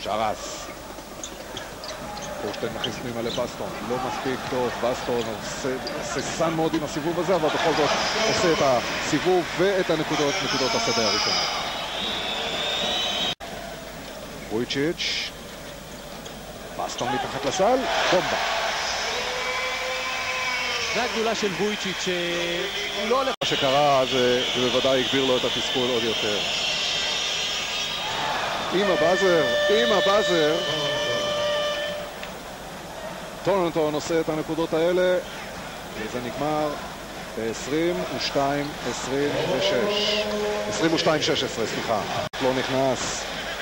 שרס. פורשטיין מכניס פנימה לבסטון, לא מספיק טוב, בסטון ססן מאוד עם הסיבוב הזה, אבל בכל זאת עושה את הסיבוב ואת נקודות השדה הראשונה. וויצ'יץ', בסטון מתחת לסל, בומבה. זה הגדולה של וויצ'יץ' שהוא לא הולך. מה שקרה זה בוודאי הגביר לו את התסכול עוד יותר. עם הבאזר, טורונטו נושא את הנקודות האלה, וזה נגמר ב-22-16, סליחה. לא נכנס.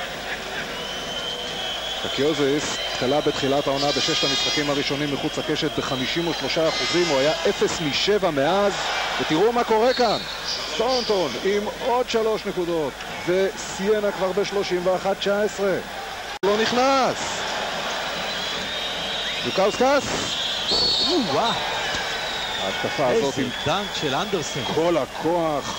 קקיוזיס תקלה בתחילת העונה בששת המשחקים הראשונים מחוץ לקשת ב-53%, הוא היה 0 מ-7 מאז, ותראו מה קורה כאן. טורונטו עם עוד 3 נקודות, וסיינה כבר ב-31-19. לא נכנס. לוקאוסקס. וואו. ההתקפה הזאת עם דנק של אנדרסון. כל הכוח.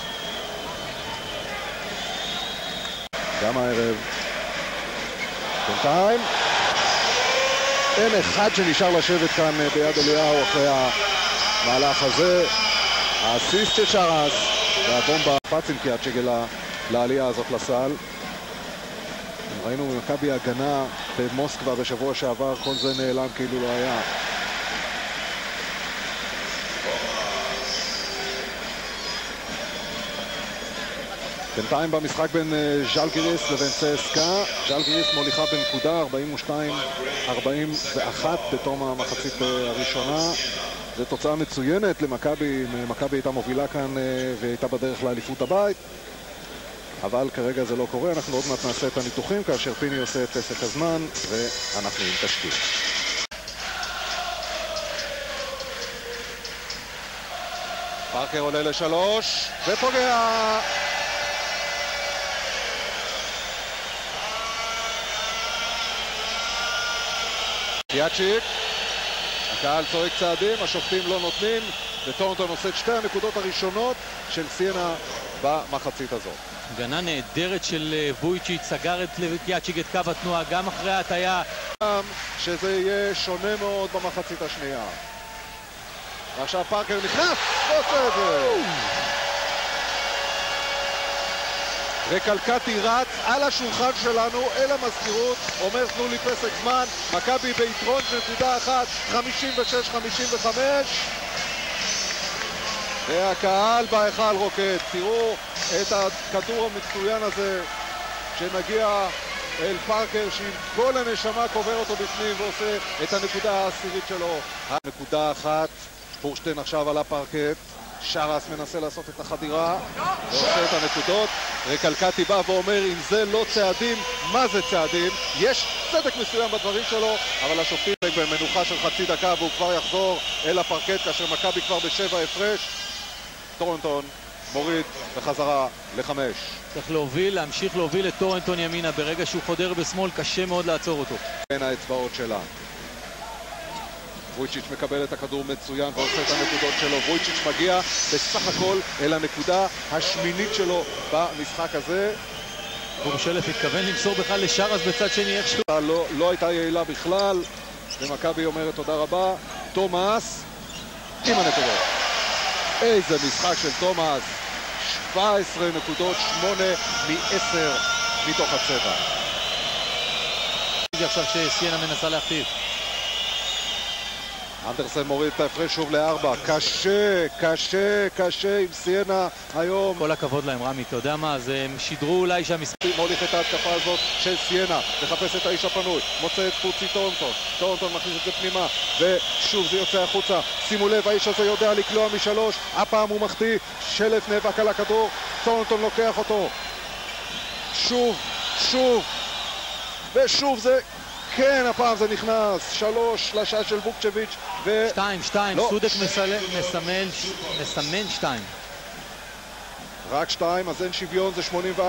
גם הערב. בינתיים. אין אחד שנשאר לשבת כאן ביד אליהו אחרי המהלך הזה. האסיסט של שרס והבומבה פץ עם קיאט שגלה לעלייה הזאת לסל. ראינו במכבי הגנה במוסקבה בשבוע שעבר, כל זה נעלם כאילו לא היה. בינתיים במשחק בין ז'לגיריס לבין צסקה, ז'לגיריס מוליכה בנקודה 42-41 בתום המחצית הראשונה. זו תוצאה מצוינת למכבי, מכבי הייתה מובילה כאן והייתה בדרך לאליפות הבית, אבל כרגע זה לא קורה. אנחנו עוד מעט נעשה את הניתוחים כאשר פיני עושה את פסק הזמן ואנחנו עם תשקיע. פארקר עולה לשלוש ופוגע. קיאצ'יק, הקהל צועק צעדים, השופטים לא נותנים, וטורונטו נושא את שתי הנקודות הראשונות של סיינה במחצית הזאת. הגנה נהדרת של וויצ'יץ', סגר את קיאצ'יק את קו התנועה גם אחרי ההטיה. שזה יהיה שונה מאוד במחצית השנייה. ועכשיו פארקר נכנס, ועושה את זה. וקלקטי רץ על השולחן שלנו אל המזכירות, אומר תנו לי פסק זמן, מכבי ביתרון נקודה אחת, 56-55, והקהל בהיכל רוקד. תראו את הכדור המצוין הזה שנגיע אל פארקר שעם כל הנשמה קובר אותו בפנים ועושה את הנקודה העשירית שלו. הנקודה אחת, פורשטיין עכשיו על הפרקט, שרס מנסה לעשות את החדירה ועושה את הנקודות. רקלקטי בא ואומר אם זה לא צעדים, מה זה צעדים? יש צדק מסוים בדברים שלו, אבל השופטים במנוחה של חצי דקה והוא כבר יחזור אל הפרקט כאשר מכבי כבר ב7 הפרש. טורונטו מוריד בחזרה ל5. צריך להוביל, להמשיך להוביל את טורונטו ימינה. ברגע שהוא חודר בשמאל קשה מאוד לעצור אותו. בין האצבעות שלה וויצ'יץ' מקבל את הכדור מצוין ועושה את הנקודות שלו. וויצ'יץ' מגיע בסך הכל אל הנקודה השמינית שלו במשחק הזה. גורשלף התכוון למסור בכלל לשרס בצד שני איכשהו. לא הייתה יעילה בכלל, ומכבי אומרת תודה רבה. תומאס עם הנקודות. איזה משחק של תומאס, 17 נקודות, 8 מ-10 מתוך הצבע. עכשיו שסיינה מנסה להכתיב. אנדרסן מוריד את ההפרש שוב ל4. קשה עם סיינה היום. כל הכבוד להם רמי, אתה יודע מה, אז הם שידרו אולי שהמשחק מוליך את ההתקפה הזאת של סיינה, מחפש את האיש הפנוי, מוצא את פוצי טורונטו מכניס את זה פנימה ושוב זה יוצא החוצה. שימו לב, האיש הזה יודע לקלוע משלוש, הפעם הוא מחטיא, שלף נאבק על הכדור, טורונטו לוקח אותו שוב ושוב זה כן, הפעם זה נכנס. 3 לשעה של בוקצ'ביץ' ו... 2, לא. סודק מסמן 2. רק 2, אז אין שוויון, זה 84-83.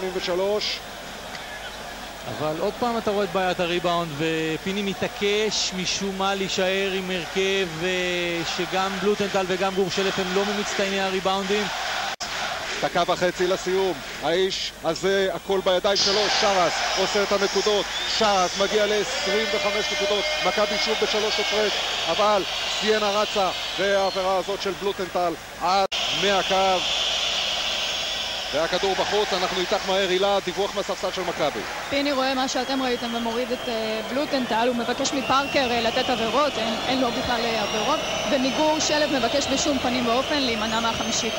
אבל עוד פעם אתה רואה את בעיית הריבאונד, ופיני מתעקש משום מה להישאר עם הרכב שגם בלוטנטל וגם גורשלף הם לא ממצטייני הריבאונדים. דקה וחצי לסיום, האיש הזה, הכל בידיים שלו, שרס עושה את הנקודות, שרס מגיע ל-25 נקודות, מכבי שוב בשלוש הפרש, אבל סיינה רצה, והעבירה הזאת של בלוטנטל עד מהקו, והכדור בחוץ. אנחנו איתך מהר, הילה, דיווח מהספסל של מכבי. פיני רואה מה שאתם ראיתם ומוריד את בלוטנטל, הוא מבקש מפארקר לתת עבירות, אין לו בכלל עבירות, ומיגור שלב מבקש בשום פנים ואופן להימנע מהחמישית.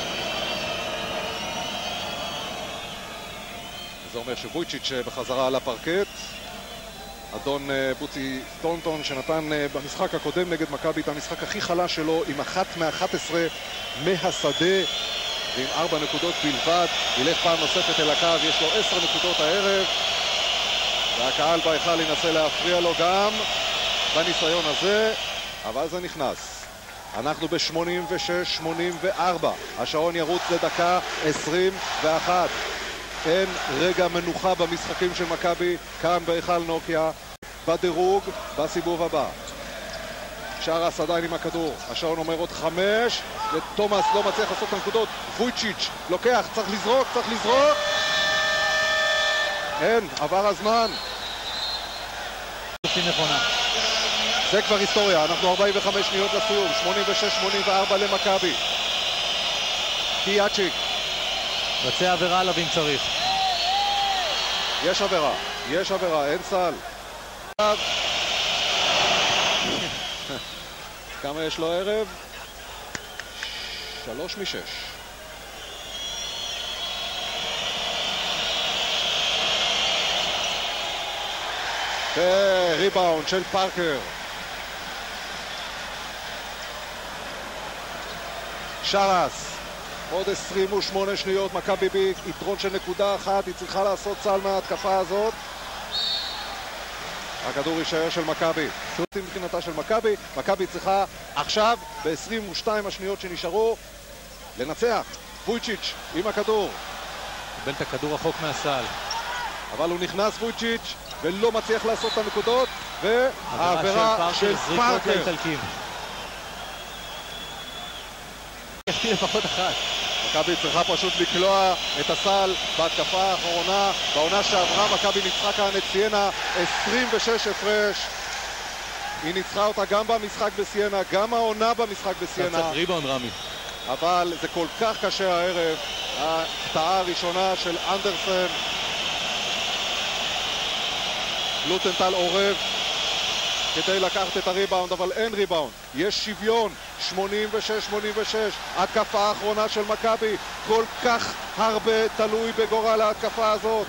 זה אומר שבויצ'יץ' בחזרה על הפרקט, אדון בוצי טונטון שנתן במשחק הקודם נגד מכבי את המשחק הכי חלש שלו עם 1 מ-11 מהשדה ועם 4 נקודות בלבד, ילך פעם נוספת אל הקו, יש לו 10 נקודות הערב, והקהל בהיכל ינסה להפריע לו גם בניסיון הזה, אבל זה נכנס. אנחנו ב-86-84, השעון ירוץ לדקה 21. אין רגע מנוחה במשחקים של מכבי כאן בהיכל נוקיה בדירוג בסיבוב הבא. שרס עדיין עם הכדור, השעון אומר עוד 5 ותומאס לא מצליח לעשות את הנקודות, וויצ'יץ' לוקח, צריך לזרוק אין, עבר הזמן. זה כבר היסטוריה, אנחנו 45 שניות לסיום, 86-84 למכבי. קיאצ'יק רצה עבירה עליו אם צריך. יש עבירה, אין סל. כמה יש לו ערב? 3 מ-6. וריבאונד של פארקר. שרס. עוד 28 שניות, מכבי ביתרון של נקודה אחת, היא צריכה לעשות סל מההתקפה הזאת. הכדור יישאר של מכבי. שוטים מבחינתה של מכבי, מכבי צריכה עכשיו, ב-22 השניות שנשארו, לנצח. וויצ'יץ' עם הכדור. קיבל את הכדור רחוק מהסל. אבל הוא נכנס וויצ'יץ' ולא מצליח לעשות את הנקודות, והעבירה של פארקר. לפחות אחת. מכבי צריכה פשוט לקלוע את הסל בהתקפה האחרונה. בעונה שעברה מכבי ניצחה כאן את סיינה 26 הפרש. היא ניצחה אותה גם במשחק בסיינה, גם העונה במשחק בסיינה. קצת ריבאונד רמי. אבל זה כל כך קשה הערב. ההפתעה הראשונה של אנדרסן. בלוטנטל עורב כדי לקחת את הריבאונד, אבל אין ריבאונד. יש שוויון, 86-86. התקפה האחרונה של מכבי, כל כך הרבה תלוי בגורל ההתקפה הזאת.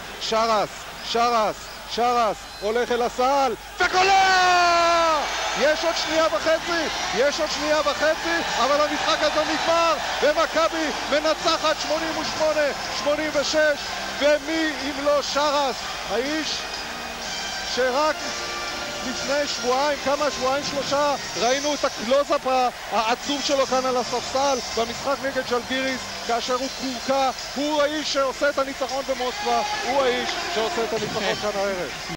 שרס, הולך אל הסל, וקולע! יש עוד שנייה וחצי, אבל המשחק הזה נגמר, ומכבי מנצחת 88-86, ומי אם לא שרס, האיש שרק לפני שבועיים, ראינו את הקלוזאפ העצוב שלו כאן על הספסל במשחק נגד ז'לגיריס, כאשר הוא קורקע. הוא האיש שעושה את הניצחון במוסקבה, הוא האיש שעושה את הניצחון כאן הערב.